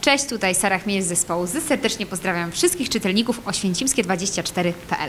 Cześć, tutaj Sara Chmiel z zespołu ZY. Serdecznie pozdrawiam wszystkich czytelników oświęcimskie24.pl.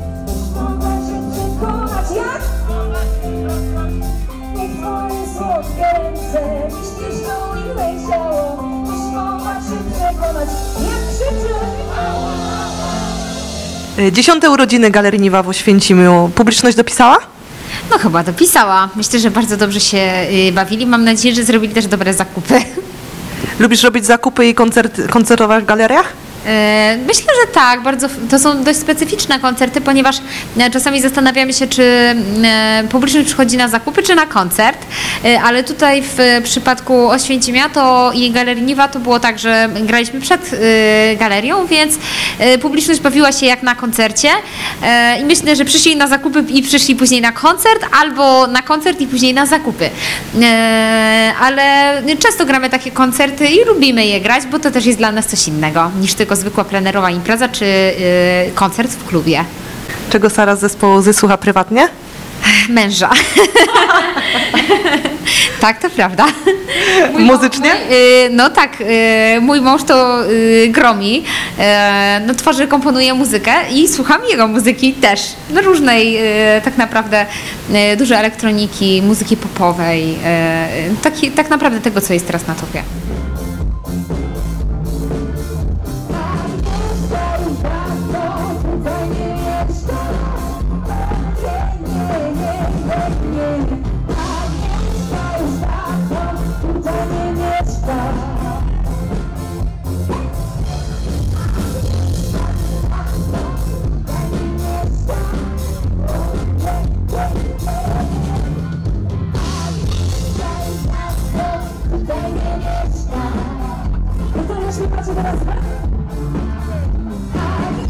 Dziesiąte urodziny Galerii Niwa w Oświęcimiu. Publiczność dopisała? No chyba dopisała. Myślę, że bardzo dobrze się bawili. Mam nadzieję, że zrobili też dobre zakupy. Lubisz robić zakupy i koncertować w galeriach? Myślę, że tak. To są dość specyficzne koncerty, ponieważ czasami zastanawiamy się, czy publiczność przychodzi na zakupy, czy na koncert, ale tutaj w przypadku Oświęcimia i Galerii Niwa to było tak, że graliśmy przed galerią, więc publiczność bawiła się jak na koncercie i myślę, że przyszli na zakupy i przyszli później na koncert, albo na koncert i później na zakupy. Ale często gramy takie koncerty i lubimy je grać, bo to też jest dla nas coś innego niż tylko zwykła plenerowa impreza czy koncert w klubie. Czego Sara z zespołu ZY słucha prywatnie? Męża. Tak, to prawda. Muzycznie? No tak, mój mąż to gromi, no tworzy, komponuje muzykę i słucham jego muzyki też. No różnej, tak naprawdę dużo elektroniki, muzyki popowej, tak naprawdę tego, co jest teraz na topie.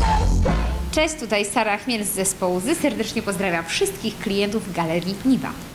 Cześć, tutaj Sara Chmiel z zespołu ZY. Serdecznie pozdrawiam wszystkich klientów Galerii Niwa.